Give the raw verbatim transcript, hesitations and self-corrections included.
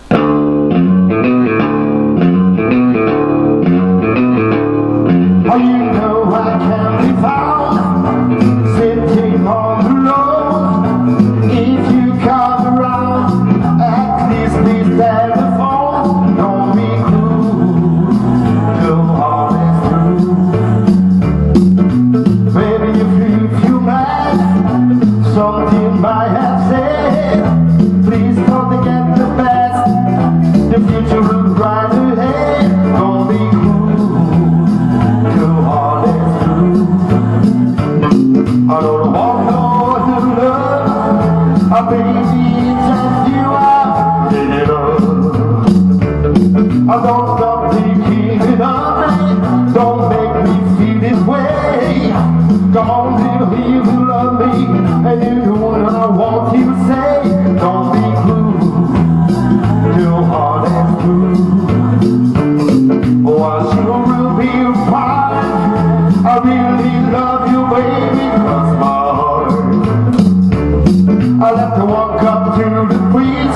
Oh, you know I can be found sitting on the road. If you come around, at least please telephone. Don't be cruel, your heart is true. Maybe if you feel mad, something might have said. Please don't forget the best, the future will bright ahead. Don't be cruel, your heart is true. I don't want no other love, oh baby, just you I'm thinking of. I don't stop thinking of me, don't make me feel this way. Come on, little, you love me, and you know what I want you to say. Don't be cruel, your heart is true. Oh, I sure will be fine. I really love you, baby, cause my heart I left to walk up to the breeze.